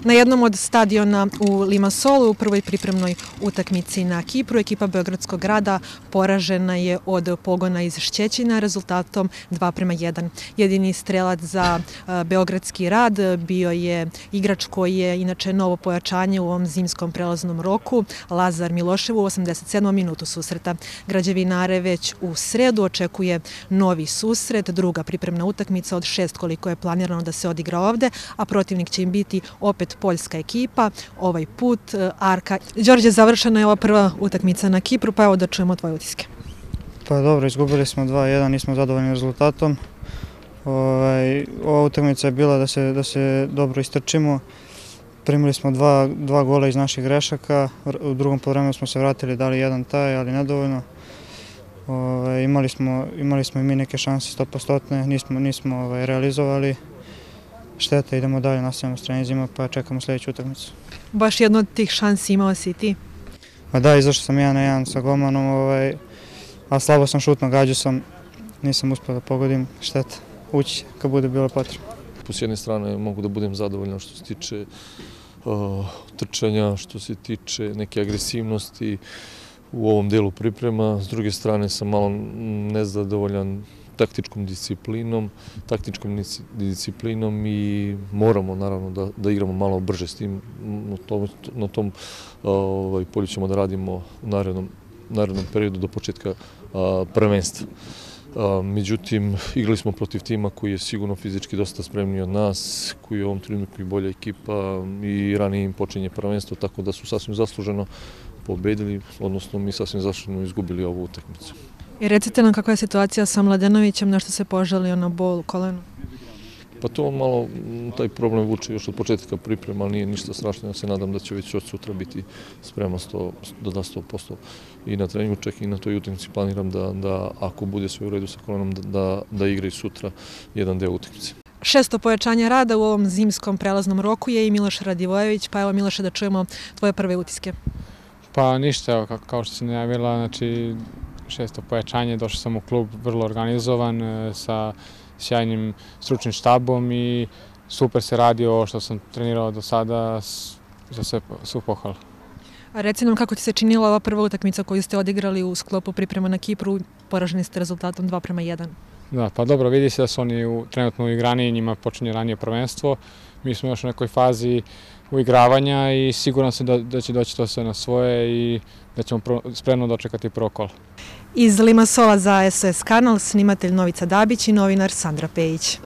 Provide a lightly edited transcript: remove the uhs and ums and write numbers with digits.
Na jednom od stadiona u Limassolu u prvoj pripremnoj utakmici na Kipru ekipa Beogradskog grada poražena je od Pogona iz Šćećina rezultatom 2:1. Jedini strelac za Beogradski rad bio je igrač koji je inače novo pojačanje u ovom zimskom prelaznom roku, Lazar Milošev u 87. minutu susreta. Građevinare već u sredu očekuje novi susret, druga pripremna utakmica od 6 koliko je planirano da se odigra ovde, a protivnik će im biti opet poljska ekipa, ovaj put Arka. Đorđe, završena je ova prva utakmica na Kipru, pa evo da čujemo tvoje utiske. Pa dobro, izgubili smo 2:1, nismo zadovoljni rezultatom. Ova utakmica je bila da se dobro istrčimo. Primili smo dva gola iz naših grešaka, u drugom poluvremenu smo se vratili, dali jedan taj, ali nedovoljno. Imali smo i mi neke šanse 100%, nismo realizovali. Šteta, idemo dalje, nastavljamo s treninzima, pa čekamo sljedeću utakmicu. Baš jednu od tih šansi imao si i ti? Pa da, izašao sam 1-1 sa golmanom, a slabo sam šutno, gađao sam, nisam uspio da pogodim, šteta, ući kad bude bilo potrebno. S jedne strane mogu da budem zadovoljan što se tiče trčanja, što se tiče neke agresivnosti u ovom delu priprema, s druge strane sam malo nezadovoljan taktičkom disciplinom i moramo naravno da igramo malo brže s tim. Na tom polju ćemo da radimo u narednom periodu do početka prvenstva. Međutim, igrali smo protiv tima koji je sigurno fizički dosta spremniji od nas, koji je u ovom trenutku i bolja ekipa i ranije im počinje prvenstvo, tako da su sasvim zasluženo pobedili, odnosno mi sasvim zasluženo izgubili ovu utakmicu. I recite nam kakva je situacija sa Mladenovićem, nešto se požalio na bol u kolenu? Pa to malo, taj problem vuče još od početka priprema, nije ništa strašno, ja se nadam da će već od sutra biti spreman do 100% i na treningu, čak i na toj utakmici planiram da ako bude sve u redu sa kolenom, da igra i sutra jedan deo utakmice. Šesto pojačanje rada u ovom zimskom prelaznom roku je i Miloš Radivojević, pa evo Miloše da čujemo tvoje prve utiske. Pa ništa, kao što sam najavila, znači šesto pojačanje, došao sam u klub vrlo organizovan, sa sjajnim stručnim štabom i super se radi ovo što sam trenirao do sada, za sve su pohvala. A reci nam kako ti se činila ova prva utakmica koju ste odigrali u sklopu priprema na Kipru, poraženi ste rezultatom 2:1. Da, pa dobro, vidi se da su oni trenutno u igraniji, njima počinje ranije prvenstvo. Mi smo još u nekoj fazi uigravanja i siguran sam da će doći to sve na svoje i da ćemo spremno dočekati prvo kolo. Iz Limassola za SOS kanal snimatelj Novica Dabić i novinar Sandra Pejić.